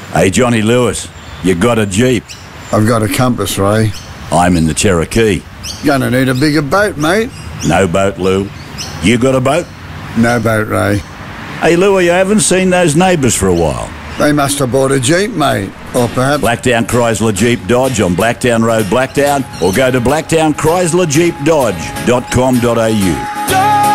Hey, Johnny Lewis, you got a Jeep? I've got a compass, Ray. I'm in the Cherokee. Gonna need a bigger boat, mate. No boat, Lou. You got a boat? No boat, Ray. Hey, Lou, you haven't seen those neighbours for a while. They must have bought a Jeep, mate. Or perhaps... Blacktown Chrysler Jeep Dodge on Blacktown Road, Blacktown, or go to blacktown chrysler jeep dodge.com.au.